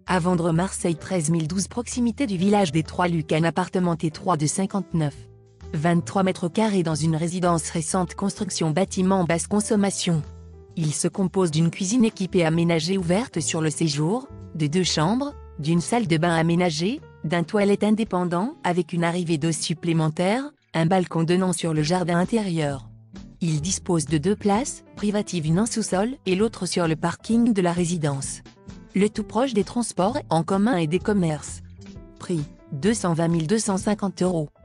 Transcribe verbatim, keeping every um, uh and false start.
À vendre Marseille treize mille douze proximité du village des Trois-Lucs, un appartement T trois de cinquante-neuf virgule vingt-trois mètres carrés dans une résidence récente construction bâtiment basse consommation. Il se compose d'une cuisine équipée aménagée ouverte sur le séjour, de deux chambres, d'une salle de bain aménagée, d'un toilette indépendant avec une arrivée d'eau supplémentaire, un balcon donnant sur le jardin intérieur. Il dispose de deux places, privatives, une en sous-sol et l'autre sur le parking de la résidence. Le tout proche des transports en commun et des commerces. Prix deux cent vingt mille deux cent cinquante euros.